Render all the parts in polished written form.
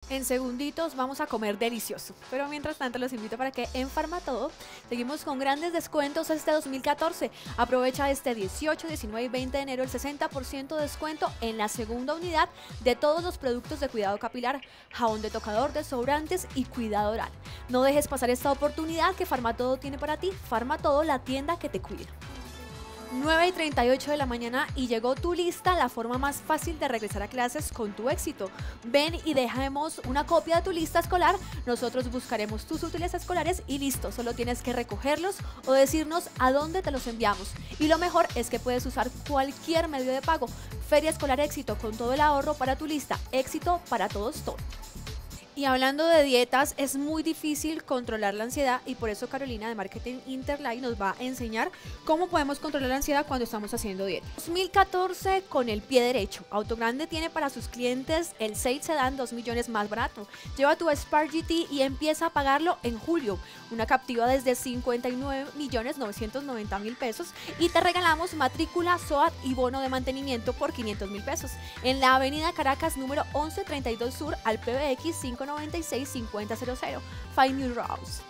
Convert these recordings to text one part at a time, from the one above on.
En segunditos vamos a comer delicioso, pero mientras tanto los invito para que en Farmatodo seguimos con grandes descuentos este 2014. Aprovecha este 18, 19 y 20 de enero el 60% de descuento en la segunda unidad de todos los productos de cuidado capilar, jabón de tocador, desodorantes y cuidado oral. No dejes pasar esta oportunidad que Farmatodo tiene para ti. Farmatodo, la tienda que te cuida. 9:38 de la mañana y llegó tu lista, la forma más fácil de regresar a clases con tu éxito. Ven y dejemos una copia de tu lista escolar, nosotros buscaremos tus útiles escolares y listo, solo tienes que recogerlos o decirnos a dónde te los enviamos. Y lo mejor es que puedes usar cualquier medio de pago. Feria Escolar Éxito, con todo el ahorro para tu lista. Éxito para todos, todo. Y hablando de dietas, es muy difícil controlar la ansiedad y por eso Carolina de Marketing Interlife nos va a enseñar cómo podemos controlar la ansiedad cuando estamos haciendo dieta. 2014 con el pie derecho. Autogrande tiene para sus clientes el Sale Sedan 2 millones más barato. Lleva tu Spark GT y empieza a pagarlo en julio. Una Captiva desde 59.990.000 pesos y te regalamos matrícula, SOAT y bono de mantenimiento por 500.000 pesos. En la avenida Caracas número 1132 Sur al PBX 596-5000. Find New Rouse.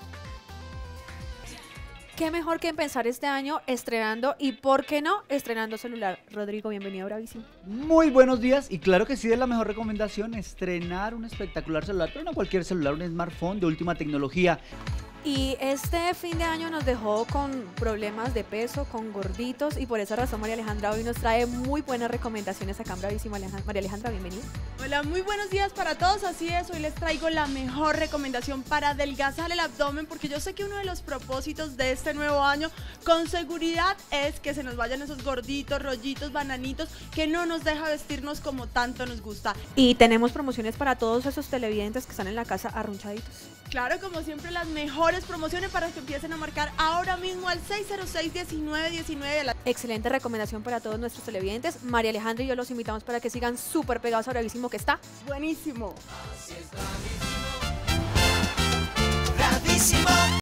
Qué mejor que empezar este año estrenando y, ¿por qué no?, estrenando celular. Rodrigo, bienvenido a Bravísimo. Muy buenos días y claro que sí, es la mejor recomendación estrenar un espectacular celular, pero no cualquier celular, un smartphone de última tecnología. Y este fin de año nos dejó con problemas de peso, con gorditos, y por esa razón María Alejandra hoy nos trae muy buenas recomendaciones acá en Bravísimo. María Alejandra, bienvenida. Hola, muy buenos días para todos, así es, hoy les traigo la mejor recomendación para adelgazar el abdomen, porque yo sé que uno de los propósitos de este nuevo año con seguridad es que se nos vayan esos gorditos, rollitos, bananitos, que no nos deja vestirnos como tanto nos gusta. Y tenemos promociones para todos esos televidentes que están en la casa arrunchaditos. Claro, como siempre, las mejores promociones para que empiecen a marcar ahora mismo al 606-1919. Excelente recomendación para todos nuestros televidentes. María Alejandra y yo los invitamos para que sigan súper pegados a Bravísimo, que está buenísimo. Bravísimo.